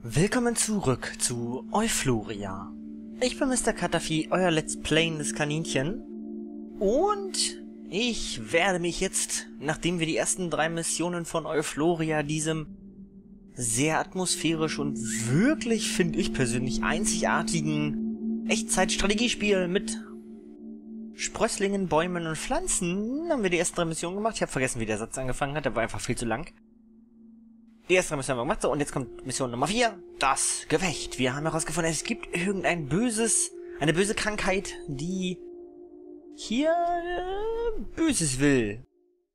Willkommen zurück zu Euploria. Ich bin Mr. Katafi, euer Let's Playendes Kaninchen. Und ich werde mich jetzt, nachdem wir die ersten 3 Missionen von Euploria, diesem sehr atmosphärisch und wirklich, finde ich persönlich, einzigartigen Echtzeitstrategiespiel mit Sprösslingen, Bäumen und Pflanzen, haben wir die ersten 3 Missionen gemacht. Ich habe vergessen, wie der Satz angefangen hat, der war einfach viel zu lang. Die erste Mission haben wir gemacht, so, und jetzt kommt Mission Nummer 4, das Gefecht. Wir haben herausgefunden, es gibt eine böse Krankheit, die hier Böses will.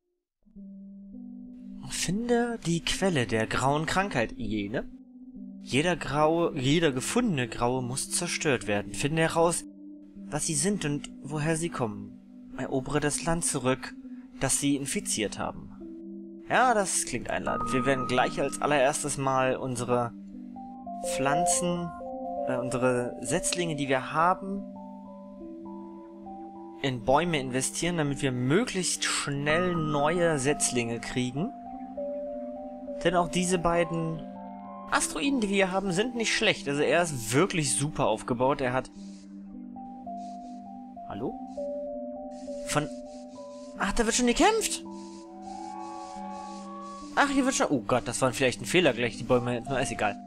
Finde die Quelle der grauen Krankheit, jene. Jeder gefundene Graue muss zerstört werden. Finde heraus, was sie sind und woher sie kommen. Erobere das Land zurück, das sie infiziert haben. Ja, das klingt einladend. Wir werden gleich als allererstes mal unsere Pflanzen, unsere Setzlinge, die wir haben, in Bäume investieren, damit wir möglichst schnell neue Setzlinge kriegen. Denn auch diese beiden Asteroiden, die wir haben, sind nicht schlecht. Also er ist wirklich super aufgebaut. Er hat... Hallo? Ach, da wird schon gekämpft! Ach, hier wird schon... Oh Gott, das war vielleicht ein Fehler, gleich die Bäume... Na, ist egal.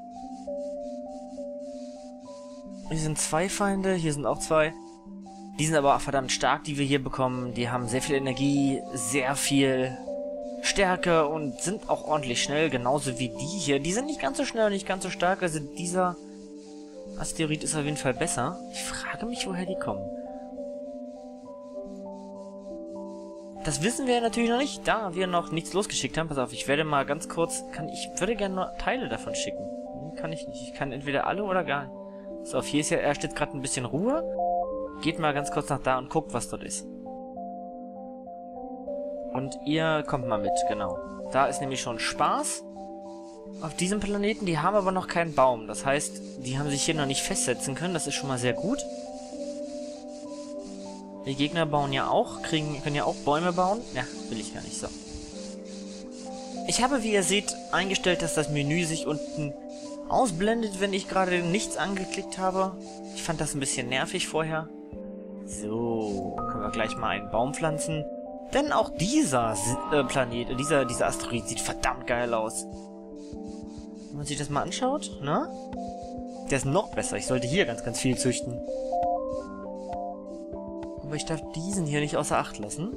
Hier sind 2 Feinde, hier sind auch 2. Die sind aber auch verdammt stark, die wir hier bekommen. Die haben sehr viel Energie, sehr viel Stärke und sind auch ordentlich schnell, genauso wie die hier. Die sind nicht ganz so schnell und nicht ganz so stark, also dieser Asteroid ist auf jeden Fall besser. Ich frage mich, woher die kommen. Das wissen wir natürlich noch nicht, da wir noch nichts losgeschickt haben. Pass auf, ich werde mal ganz kurz... Ich würde gerne nur Teile davon schicken. Kann ich nicht. Ich kann entweder alle oder gar nicht. Pass auf, hier ist ja erst jetzt gerade ein bisschen Ruhe. Geht mal ganz kurz nach da und guckt, was dort ist. Und ihr kommt mal mit, genau. Da ist nämlich schon Spaß. Auf diesem Planeten, die haben aber noch keinen Baum. Das heißt, die haben sich hier noch nicht festsetzen können. Das ist schon mal sehr gut. Die Gegner bauen ja auch, können ja auch Bäume bauen. Ja, will ich gar nicht, so. Ich habe, wie ihr seht, eingestellt, dass das Menü sich unten ausblendet, wenn ich gerade nichts angeklickt habe. Ich fand das ein bisschen nervig vorher. So, können wir gleich mal einen Baum pflanzen. Denn auch dieser Planet, dieser Asteroid sieht verdammt geil aus. Wenn man sich das mal anschaut, ne? Der ist noch besser. Ich sollte hier ganz, ganz viel züchten. Aber ich darf diesen hier nicht außer Acht lassen.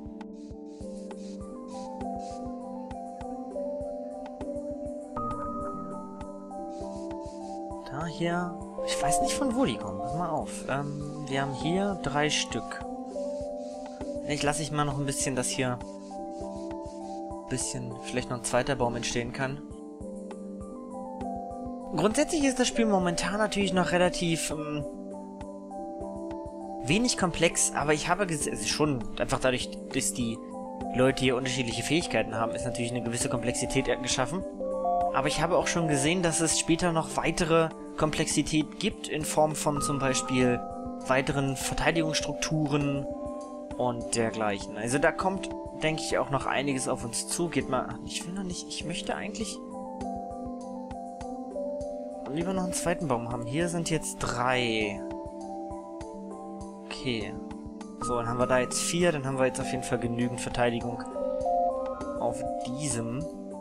Da hier... Ich weiß nicht, von wo die kommen. Pass mal auf. Wir haben hier 3 Stück. Vielleicht lasse ich mal noch ein bisschen, dass hier... vielleicht noch ein zweiter Baum entstehen kann. Grundsätzlich ist das Spiel momentan natürlich noch relativ... wenig komplex, aber ich habe schon einfach dadurch, dass die Leute hier unterschiedliche Fähigkeiten haben, ist natürlich eine gewisse Komplexität geschaffen. Aber ich habe auch schon gesehen, dass es später noch weitere Komplexität gibt, in Form von zum Beispiel weiteren Verteidigungsstrukturen und dergleichen. Also da kommt, denke ich, auch noch einiges auf uns zu. Geht mal... Ach, ich will noch nicht... Ich möchte eigentlich... lieber noch einen zweiten Baum haben. Hier sind jetzt 3... Okay. So, dann haben wir da jetzt 4, dann haben wir jetzt auf jeden Fall genügend Verteidigung auf diesem.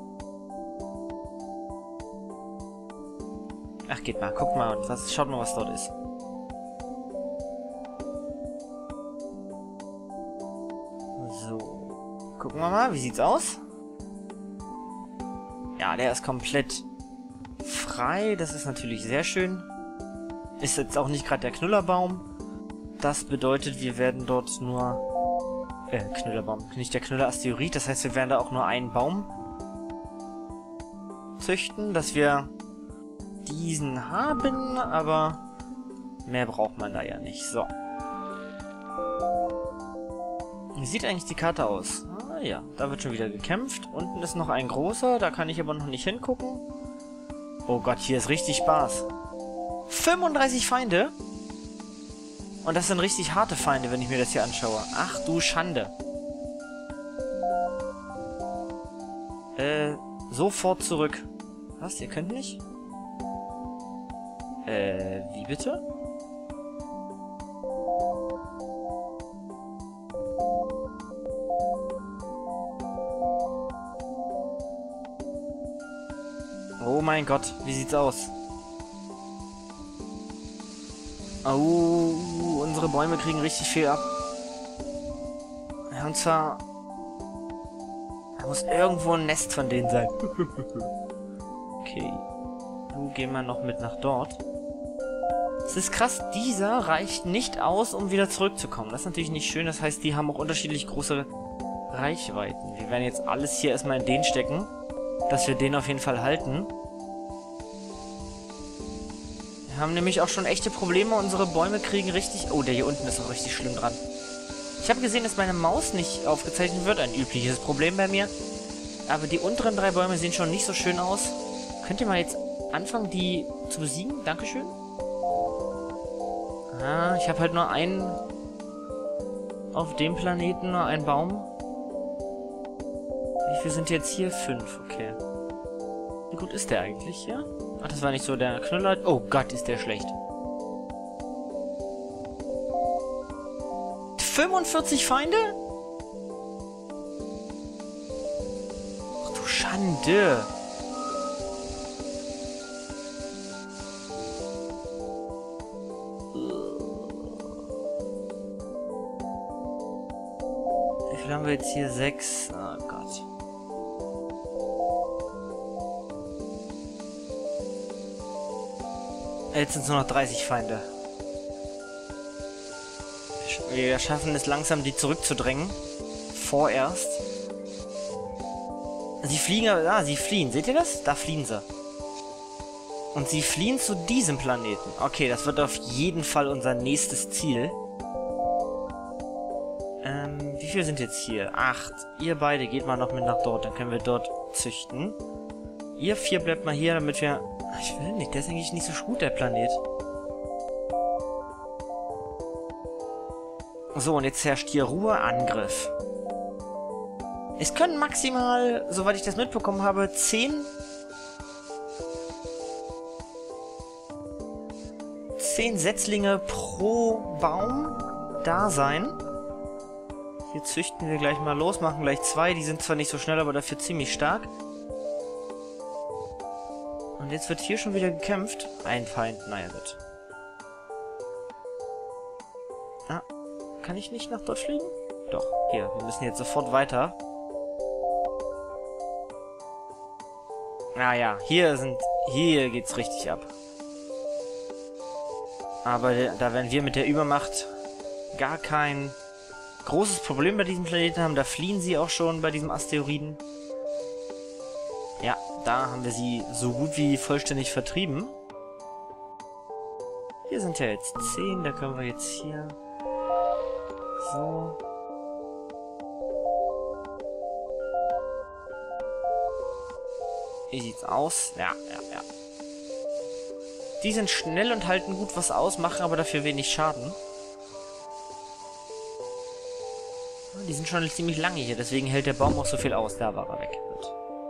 Ach, geht mal, guckt mal, schaut mal, was dort ist. So. Gucken wir mal, wie sieht's aus? Ja, der ist komplett frei, das ist natürlich sehr schön. Ist jetzt auch nicht gerade der Knüllerbaum. Das bedeutet, wir werden dort nur... Knüllerbaum, nicht der Knüller-Asteroid. Das heißt, wir werden da auch nur einen Baum züchten, dass wir diesen haben, aber mehr braucht man da ja nicht. So. Wie sieht eigentlich die Karte aus? Ah ja, da wird schon wieder gekämpft. Unten ist noch ein großer, da kann ich aber noch nicht hingucken. Oh Gott, hier ist richtig Spaß. 35 Feinde? Und das sind richtig harte Feinde, wenn ich mir das hier anschaue. Ach du Schande. Sofort zurück. Was? Ihr könnt nicht? Wie bitte? Oh mein Gott, wie sieht's aus? Oh, unsere Bäume kriegen richtig viel ab. Ja, und zwar... Da muss irgendwo ein Nest von denen sein. Okay. Du geh mal noch mit nach dort. Es ist krass, dieser reicht nicht aus, um wieder zurückzukommen. Das ist natürlich nicht schön, das heißt, die haben auch unterschiedlich große Reichweiten. Wir werden jetzt alles hier erstmal in den stecken, dass wir den auf jeden Fall halten. Wir haben nämlich auch schon echte Probleme, unsere Bäume kriegen richtig... Oh, der hier unten ist auch richtig schlimm dran. Ich habe gesehen, dass meine Maus nicht aufgezeichnet wird, ein übliches Problem bei mir. Aber die unteren 3 Bäume sehen schon nicht so schön aus. Könnt ihr mal jetzt anfangen, die zu besiegen? Dankeschön. Ah, ich habe halt nur einen... Auf dem Planeten nur einen Baum. Wie viel sind jetzt hier? 5, okay. Wie gut ist der eigentlich hier? Ach, das war nicht so der Knüller. Oh Gott, ist der schlecht. 45 Feinde? Ach du Schande. Wie viel haben wir jetzt hier? 6. Oh Gott. Jetzt sind es nur noch 30 Feinde. Wir schaffen es langsam, die zurückzudrängen. Vorerst. Sie fliegen, sie fliehen. Seht ihr das? Da fliehen sie. Und sie fliehen zu diesem Planeten. Okay, das wird auf jeden Fall unser nächstes Ziel. Wie viel sind jetzt hier? 8. Ihr beide geht mal noch mit nach dort. Dann können wir dort züchten. Ihr 4 bleibt mal hier, damit wir... Ich will nicht, der ist eigentlich nicht so gut, der Planet. So, und jetzt herrscht hier Ruhe, Angriff. Es können maximal, soweit ich das mitbekommen habe, 10 Setzlinge pro Baum da sein. Hier züchten wir gleich mal los, machen gleich 2. Die sind zwar nicht so schnell, aber dafür ziemlich stark. Und jetzt wird hier schon wieder gekämpft. Ein Feind, naja gut. Ah, kann ich nicht nach dort fliegen? Doch, hier, wir müssen jetzt sofort weiter. Naja, hier geht's richtig ab. Aber da werden wir mit der Übermacht gar kein großes Problem bei diesem Planeten haben. Da fliehen sie auch schon bei diesem Asteroiden. Ja, da haben wir sie so gut wie vollständig vertrieben. Hier sind ja jetzt 10, da können wir jetzt hier... So... Wie sieht's aus? Ja. Die sind schnell und halten gut was aus, machen aber dafür wenig Schaden. Die sind schon ziemlich lange hier, deswegen hält der Baum auch so viel aus. Da war er weg. Gut.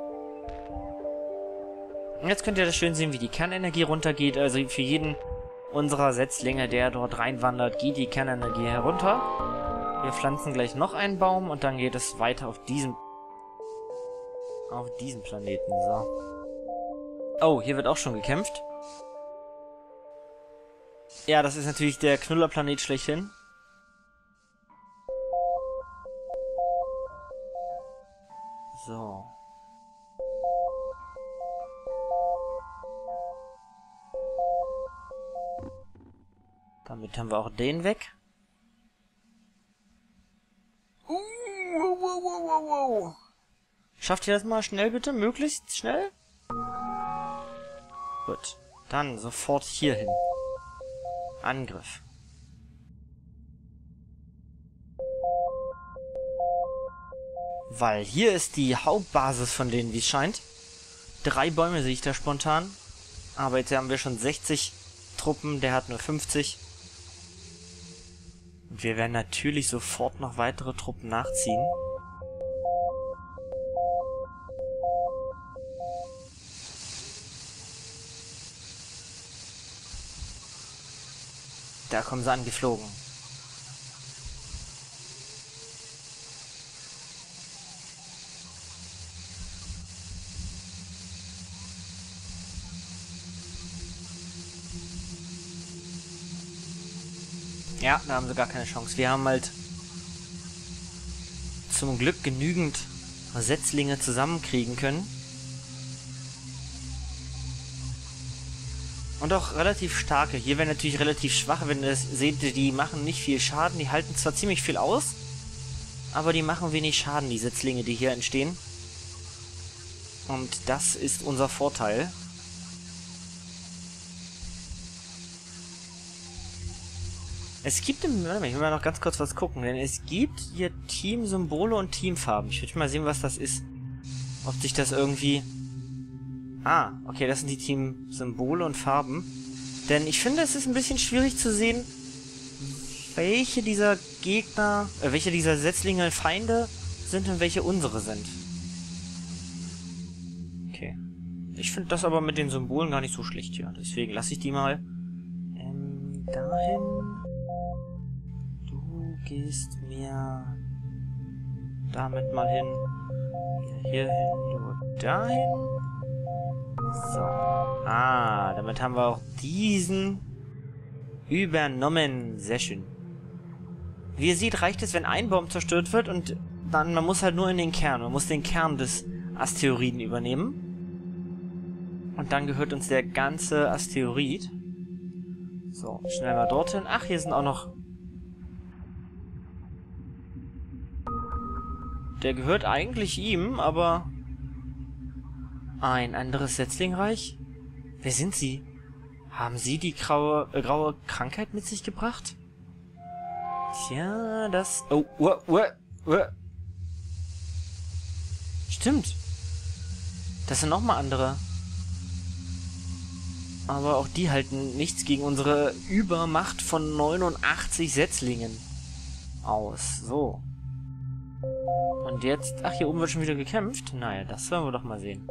Und jetzt könnt ihr das schön sehen, wie die Kernenergie runtergeht. Also für jeden unserer Setzlinge, der dort reinwandert, geht die Kernenergie herunter. Wir pflanzen gleich noch einen Baum und dann geht es weiter auf diesem Planeten. So. Oh, hier wird auch schon gekämpft. Ja, das ist natürlich der Knüllerplanet schlechthin. So. Damit haben wir auch den weg. Wow. Schafft ihr das mal schnell bitte? Möglichst schnell? Gut. Dann sofort hier hin. Angriff. Weil hier ist die Hauptbasis von denen, wie es scheint. 3 Bäume sehe ich da spontan. Aber jetzt haben wir schon 60 Truppen, der hat nur 50. Und wir werden natürlich sofort noch weitere Truppen nachziehen. Da kommen sie angeflogen. Ja, da haben sie gar keine Chance. Wir haben halt zum Glück genügend Setzlinge zusammenkriegen können. Und auch relativ starke. Hier werden natürlich relativ schwache, wenn ihr das seht, die machen nicht viel Schaden. Die halten zwar ziemlich viel aus, aber die machen wenig Schaden, die Setzlinge, die hier entstehen. Und das ist unser Vorteil. Es gibt im... Warte mal, ich will mal noch ganz kurz was gucken, denn es gibt hier Teamsymbole und Teamfarben. Ich würde mal sehen, was das ist. Ob sich das irgendwie... Ah, okay, das sind die Teamsymbole und Farben. Denn ich finde, es ist ein bisschen schwierig zu sehen, welche dieser Gegner, welche dieser Setzlinge Feinde sind und welche unsere sind. Okay. Ich finde das aber mit den Symbolen gar nicht so schlecht hier. Deswegen lasse ich die mal dahin. Du gehst mir damit mal hin. Hier hin, du dahin. So. Ah, damit haben wir auch diesen übernommen. Sehr schön. Wie ihr seht, reicht es, wenn ein Baum zerstört wird und dann, man muss halt nur in den Kern. Man muss den Kern des Asteroiden übernehmen. Und dann gehört uns der ganze Asteroid. So, schnell mal dorthin. Ach, hier sind auch noch... Der gehört eigentlich ihm, aber... Ein anderes Setzlingreich? Wer sind sie? Haben sie die graue Krankheit mit sich gebracht? Tja, das... Oh, Stimmt. Das sind nochmal andere. Aber auch die halten nichts gegen unsere Übermacht von 89 Setzlingen aus. So. Und jetzt... Ach, hier oben wird schon wieder gekämpft? Naja, das wollen wir doch mal sehen.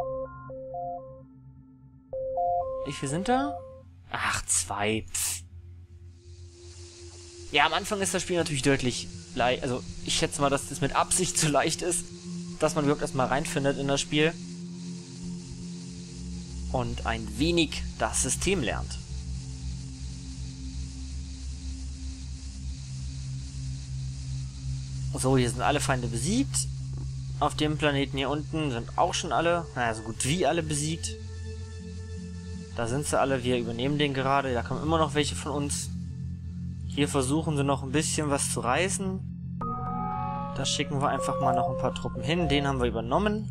Wie viel sind da? Ach, 2. Pff. Ja, am Anfang ist das Spiel natürlich deutlich leicht. Also, ich schätze mal, dass das mit Absicht zu leicht ist, dass man überhaupt erstmal reinfindet in das Spiel. Und ein wenig das System lernt. So, hier sind alle Feinde besiegt. Auf dem Planeten hier unten sind auch schon alle, naja, so gut wie alle besiegt. Da sind sie alle, wir übernehmen den gerade. Da kommen immer noch welche von uns. Hier versuchen sie noch ein bisschen was zu reißen. Da schicken wir einfach mal noch ein paar Truppen hin. Den haben wir übernommen.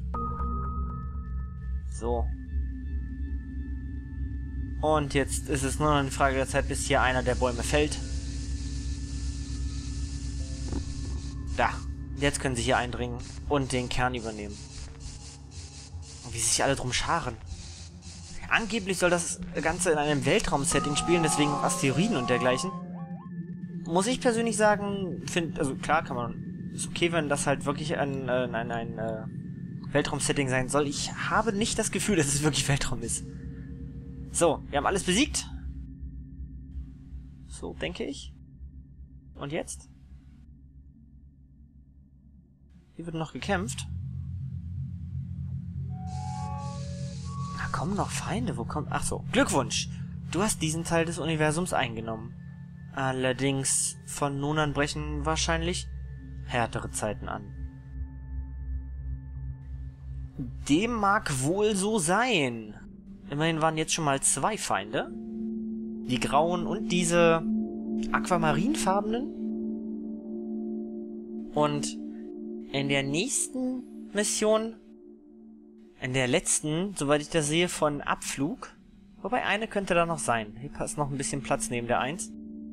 So. Und jetzt ist es nur noch eine Frage der Zeit, bis hier einer der Bäume fällt. Da. Jetzt können sie hier eindringen und den Kern übernehmen. Und wie sich alle drum scharen. Angeblich soll das Ganze in einem Weltraum-Setting spielen, deswegen Asteroiden und dergleichen. Muss ich persönlich sagen, also klar kann man, ist okay, wenn das halt wirklich ein Weltraum-Setting sein soll. Ich habe nicht das Gefühl, dass es wirklich Weltraum ist. So, wir haben alles besiegt. So, denke ich. Und jetzt? Hier wird noch gekämpft. Da kommen noch Feinde. Wo kommt... Ach so. Glückwunsch! Du hast diesen Teil des Universums eingenommen. Allerdings von nun an brechen wahrscheinlich härtere Zeiten an. Dem mag wohl so sein. Immerhin waren jetzt schon mal 2 Feinde. Die grauen und diese aquamarinfarbenen. Und in der nächsten Mission, in der letzten, soweit ich das sehe, von Abflug, wobei eine könnte da noch sein. Hier passt noch ein bisschen Platz neben der 1.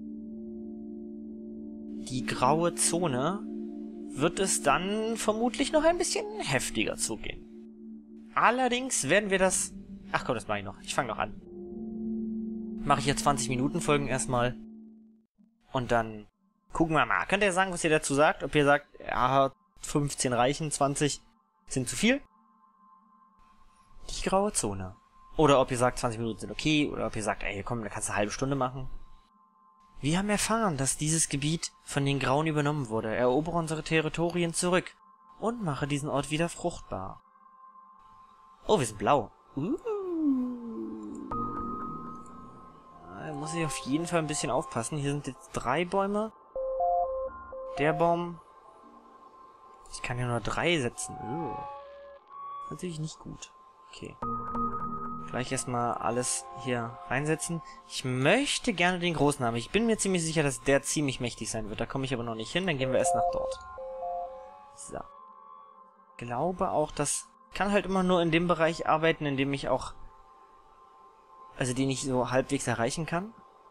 Die graue Zone wird es dann vermutlich noch ein bisschen heftiger zugehen. Allerdings werden wir das... Ach komm, das mache ich noch. Ich fange noch an. Mache ich jetzt 20 Minuten Folgen erstmal. Und dann gucken wir mal. Könnt ihr sagen, was ihr dazu sagt? Ob ihr sagt, ja, 15 reichen, 20 sind zu viel? Die graue Zone. Oder ob ihr sagt, 20 Minuten sind okay. Oder ob ihr sagt, ey, komm, da kannst du eine halbe Stunde machen. Wir haben erfahren, dass dieses Gebiet von den Grauen übernommen wurde. Erobere unsere Territorien zurück und mache diesen Ort wieder fruchtbar. Oh, wir sind blau. Da muss ich auf jeden Fall ein bisschen aufpassen. Hier sind jetzt 3 Bäume. Der Baum. Ich kann ja nur 3 setzen. Natürlich nicht gut. Okay. Gleich erstmal alles hier reinsetzen. Ich möchte gerne den großen haben. Ich bin mir ziemlich sicher, dass der ziemlich mächtig sein wird. Da komme ich aber noch nicht hin. Dann gehen wir erst nach dort. So. Ich glaube auch, dass... Ich kann halt immer nur in dem Bereich arbeiten, in dem ich auch... Also den ich so halbwegs erreichen kann.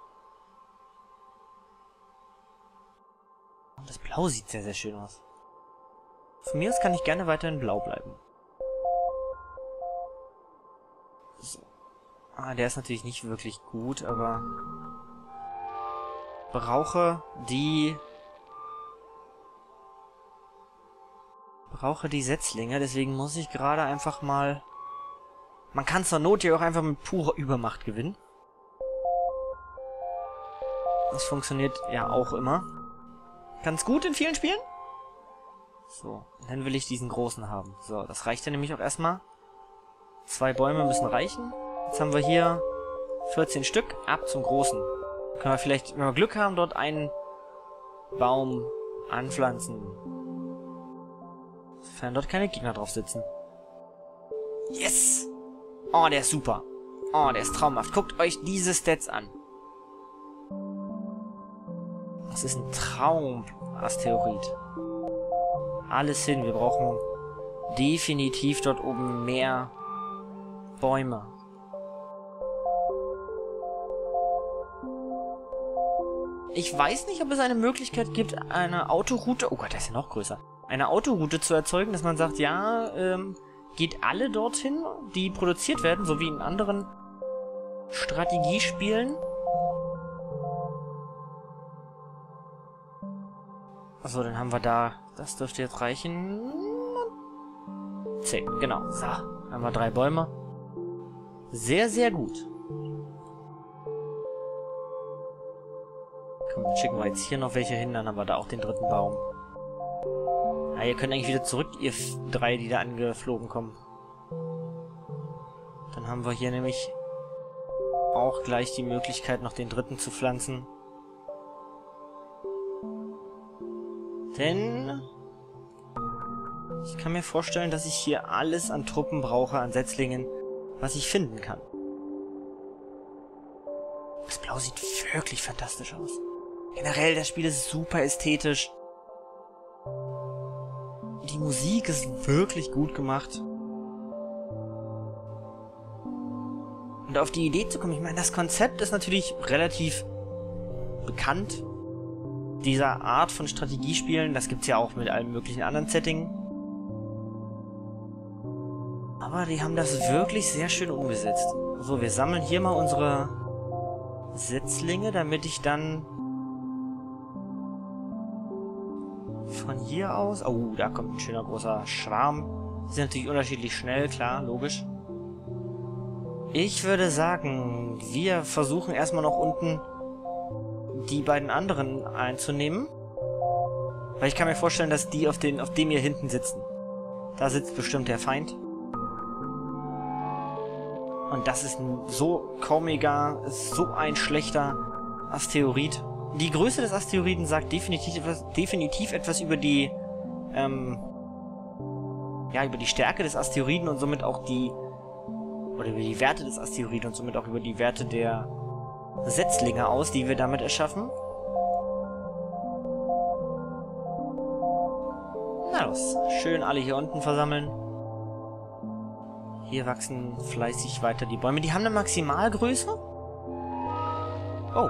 Und das Blau sieht sehr, sehr schön aus. Von mir aus kann ich gerne weiter in Blau bleiben. So. Ah, der ist natürlich nicht wirklich gut, aber... Brauche die Setzlinge, deswegen muss ich gerade einfach mal... Man kann zur Not ja auch einfach mit purer Übermacht gewinnen. Das funktioniert ja auch immer. Ganz gut in vielen Spielen. So, dann will ich diesen großen haben. So, das reicht ja nämlich auch erstmal. 2 Bäume müssen reichen. Jetzt haben wir hier 14 Stück. Ab zum großen. Dann können wir vielleicht, wenn wir Glück haben, dort einen Baum anpflanzen. Sofern dort keine Gegner drauf sitzen. Yes! Oh, der ist super. Oh, der ist traumhaft. Guckt euch diese Stats an. Das ist ein Traum-Asteroid. Alles hin. Wir brauchen definitiv dort oben mehr Bäume. Ich weiß nicht, ob es eine Möglichkeit gibt, eine Autoroute... Oh Gott, der ist ja noch größer. Eine Autoroute zu erzeugen, dass man sagt, ja, geht alle dorthin, die produziert werden, so wie in anderen Strategiespielen. Achso, dann haben wir da... Das dürfte jetzt reichen. 10, genau. So, haben wir 3 Bäume. Sehr, sehr gut. Komm, dann schicken wir jetzt hier noch welche hin, dann haben wir da auch den 3. Baum. Ah, ihr könnt eigentlich wieder zurück, ihr 3, die da angeflogen kommen. Dann haben wir hier nämlich auch gleich die Möglichkeit, noch den 3. zu pflanzen. Denn ich kann mir vorstellen, dass ich hier alles an Truppen brauche, an Setzlingen, was ich finden kann. Das Blau sieht wirklich fantastisch aus. Generell, das Spiel ist super ästhetisch. Die Musik ist wirklich gut gemacht. Und auf die Idee zu kommen, ich meine, das Konzept ist natürlich relativ bekannt. Dieser Art von Strategiespielen, das gibt's ja auch mit allen möglichen anderen Settings. Aber die haben das wirklich sehr schön umgesetzt. So, wir sammeln hier mal unsere Setzlinge, damit ich dann von hier aus... Oh, da kommt ein schöner großer Schwarm. Die sind natürlich unterschiedlich schnell, klar, logisch. Ich würde sagen, wir versuchen erstmal noch unten die beiden anderen einzunehmen. Weil ich kann mir vorstellen, dass die auf dem hier hinten sitzen. Da sitzt bestimmt der Feind. Und das ist ein so komischer, so ein schlechter Asteroid. Die Größe des Asteroiden sagt definitiv etwas über die, über die Stärke des Asteroiden und somit auch oder über die Werte des Asteroiden und somit auch über die Werte der Setzlinge aus, die wir damit erschaffen. Na los, schön alle hier unten versammeln. Hier wachsen fleißig weiter die Bäume. Die haben eine Maximalgröße? Oh.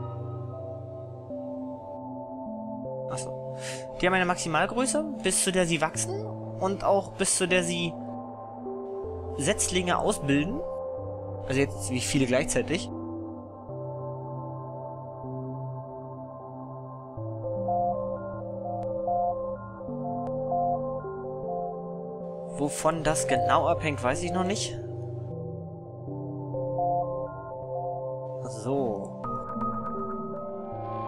Achso. Die haben eine Maximalgröße, bis zu der sie wachsen und auch bis zu der sie Setzlinge ausbilden. Also jetzt wie viele gleichzeitig. Wovon das genau abhängt, weiß ich noch nicht. So.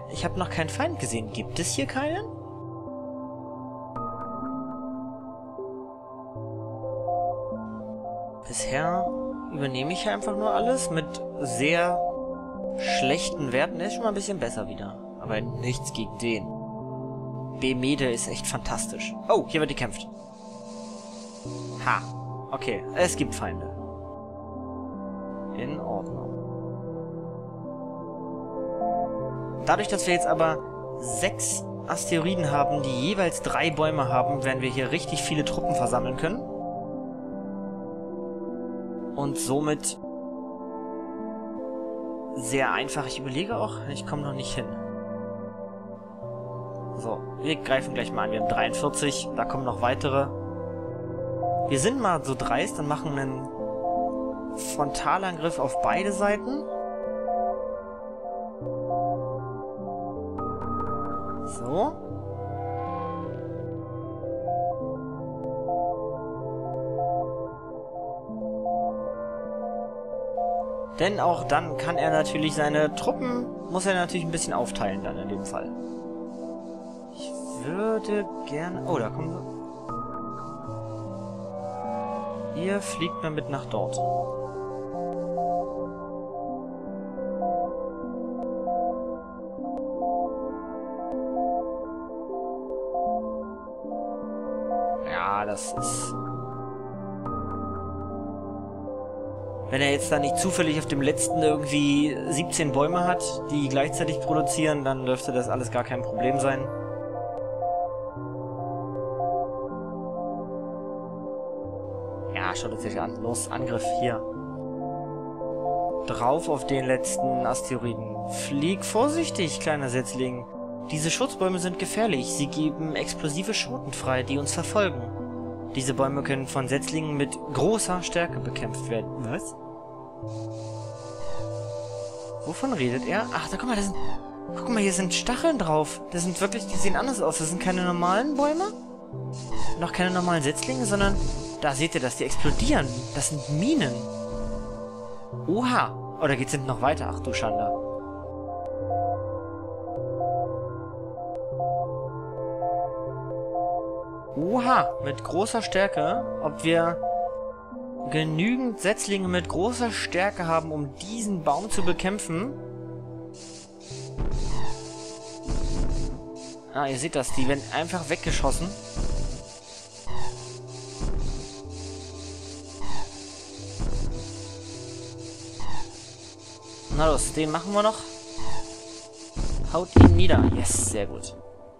Ich habe noch keinen Feind gesehen. Gibt es hier keinen? Bisher übernehme ich einfach nur alles mit sehr schlechten Werten. Der ist schon mal ein bisschen besser wieder. Aber nichts gegen den. Bemede ist echt fantastisch. Oh, hier wird gekämpft. Ha. Okay, es gibt Feinde. In Ordnung. Dadurch, dass wir jetzt aber 6 Asteroiden haben, die jeweils 3 Bäume haben, werden wir hier richtig viele Truppen versammeln können. Und somit sehr einfach. Ich überlege auch, ich komme noch nicht hin. So, wir greifen gleich mal an. Wir haben 43, da kommen noch weitere. Wir sind mal so dreist und machen einen Frontalangriff auf beide Seiten. So. Denn auch dann kann er natürlich seine Truppen, muss er natürlich ein bisschen aufteilen dann in dem Fall. Ich würde gerne... Oh, da kommen wir... Ihr fliegt mal mit nach dort. Ja, das ist... Wenn er jetzt da nicht zufällig auf dem letzten irgendwie 17 Bäume hat, die gleichzeitig produzieren, dann dürfte das alles gar kein Problem sein. Ja, schaut es sich an. Los, Angriff, hier. Drauf auf den letzten Asteroiden. Flieg vorsichtig, kleiner Setzling. Diese Schutzbäume sind gefährlich. Sie geben explosive Schoten frei, die uns verfolgen. Diese Bäume können von Setzlingen mit großer Stärke bekämpft werden. Was? Wovon redet er? Ach, da guck mal, da sind... Guck mal, hier sind Stacheln drauf. Das sind wirklich... Die sehen anders aus. Das sind keine normalen Bäume. Noch keine normalen Setzlinge, sondern... Da seht ihr das, die explodieren. Das sind Minen. Oha. Oh, da geht's hinten noch weiter. Ach du Schande. Oha, mit großer Stärke. Ob wir genügend Setzlinge mit großer Stärke haben, um diesen Baum zu bekämpfen. Ah, ihr seht das, die werden einfach weggeschossen. Na los, den machen wir noch. Haut ihn nieder. Yes, sehr gut.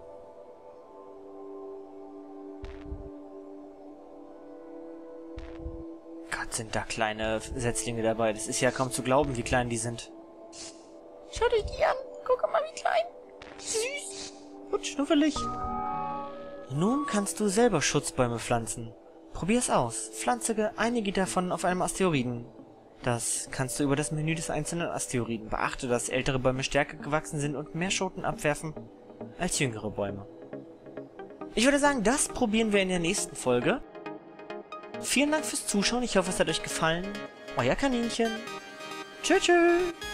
Gott, sind da kleine Setzlinge dabei. Das ist ja kaum zu glauben, wie klein die sind. Schaut euch die an. Guck mal, wie klein. Süß. Und schnuffelig. Nun kannst du selber Schutzbäume pflanzen. Probier's aus. Pflanze einige davon auf einem Asteroiden. Das kannst du über das Menü des einzelnen Asteroiden. Beachte, dass ältere Bäume stärker gewachsen sind und mehr Schoten abwerfen als jüngere Bäume. Ich würde sagen, das probieren wir in der nächsten Folge. Vielen Dank fürs Zuschauen. Ich hoffe, es hat euch gefallen. Euer Kaninchen. Tschüss.